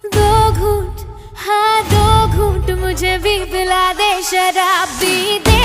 दो घूंट, हाँ दो घूंट मुझे भी पिला दे, शराब भी दे।